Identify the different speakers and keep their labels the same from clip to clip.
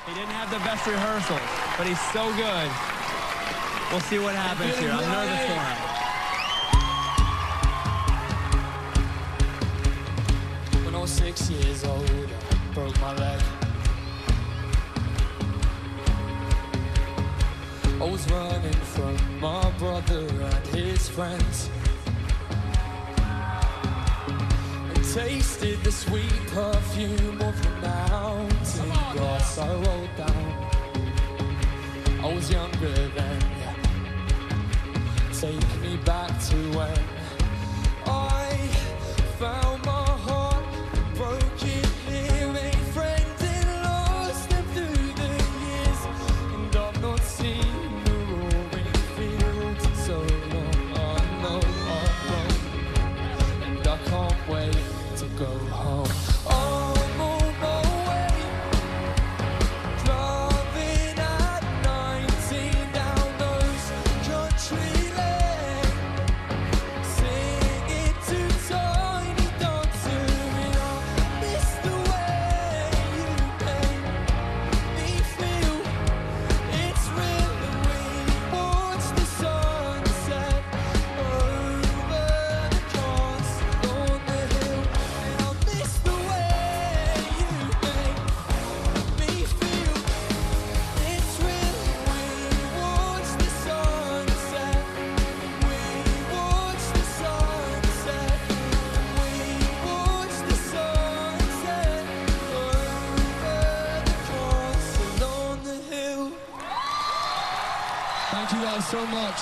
Speaker 1: He didn't have the best rehearsals, but he's so good. We'll see what happens here. I'm nervous for him.
Speaker 2: When I was 6 years old, I broke my leg. I was running from my brother and his friends, and tasted the sweet perfume of the mountain grass I rolled down. I was younger then. Take me back to when I found my heart broken, hearing friends and lost them through the years. And I've not seen the roaring fields in so long. I know I'm wrong, and I can't wait to go home. I'm on my way, driving at 19 down those country lanes, singing to Tiny Dancer, and I miss the way you make me feel. It's real when we watch the sunset over the castle on the hill, and I miss the way you make me feel. It's real when we watch the sunset, we watch the sunset, we watch the sunset over the castle on the hill. Thank you guys so much.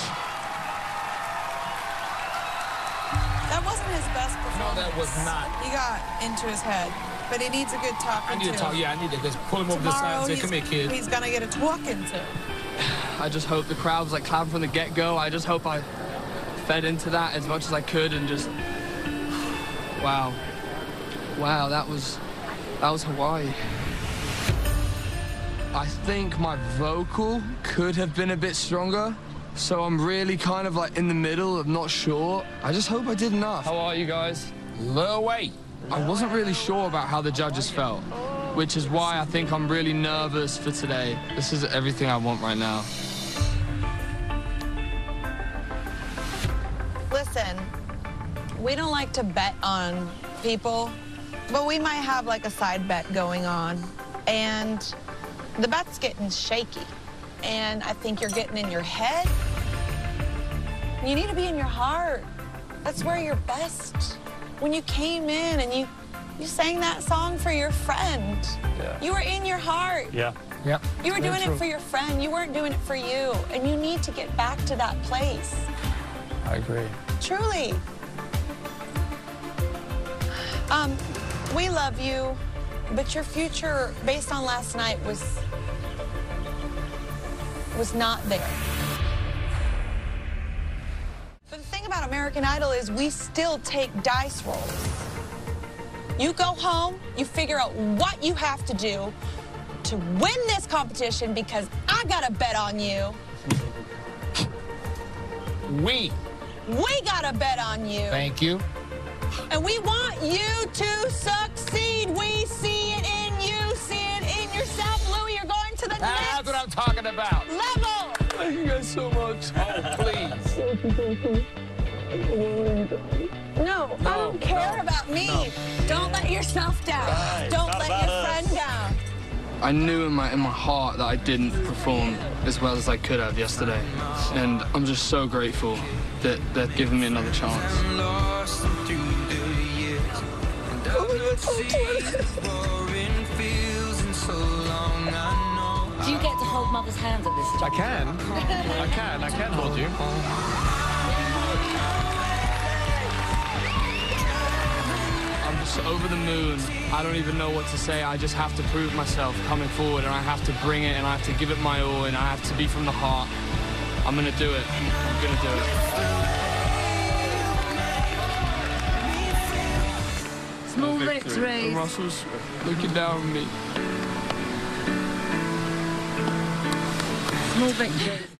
Speaker 3: That wasn't his best performance.
Speaker 4: No, that was not.
Speaker 3: He got into his head, but he needs a good talking
Speaker 4: I need to talk. Yeah, I need to just pull him over the side and say, "Come here, kid."
Speaker 3: He's gonna get a talking to.
Speaker 5: I just hope the crowd was like clapping from the get-go. I just hope I fed into that as much as I could and just, wow, that was Hawaii. I think my vocal could have been a bit stronger, so I'm really kind of like in the middle of not sure. I just hope I did enough.
Speaker 4: How are you guys? Little weight.
Speaker 5: I wasn't really sure about how the judges felt, which is why I think I'm really nervous for today. This is everything I want right now.
Speaker 3: Listen, we don't like to bet on people, but we might have like a side bet going on, and the bet's getting shaky, and I think you're getting in your head. You need to be in your heart. That's where you're best. When you came in and you sang that song for your friend, you were in your heart.
Speaker 4: Yeah.
Speaker 3: You were doing it for your friend. You weren't doing it for you, and you need to get back to that place.
Speaker 4: I agree.
Speaker 3: Truly. We love you, but your future, based on last night, was not there. But the thing about American Idol is we still take dice rolls. You go home, you figure out what you have to do to win this competition, because I got a bet on you.
Speaker 4: We
Speaker 3: got a bet on you.
Speaker 4: thank you.
Speaker 3: And we want you to succeed. We see it in you. See it in yourself. Louie, you're going to the
Speaker 4: That's
Speaker 3: next
Speaker 4: what I'm talking about.
Speaker 3: level.
Speaker 5: Thank you guys so much.
Speaker 4: Oh, please.
Speaker 3: No, I don't care about me. Don't let yourself down. Don't let your friend down.
Speaker 5: I knew in my heart that I didn't perform as well as I could have yesterday, and I'm just so grateful that they're giving me another chance.
Speaker 6: Do you get to hold Mother's hand at this
Speaker 1: I
Speaker 6: job?
Speaker 1: can. I can hold you.
Speaker 5: I'm just over the moon. I don't even know what to say. I just have to prove myself coming forward, and I have to bring it, and I have to give it my all, and I have to be from the heart. I'm gonna do it. I'm gonna do it.
Speaker 6: Small victories.
Speaker 5: And Russell's looking down on me.
Speaker 6: Small victories.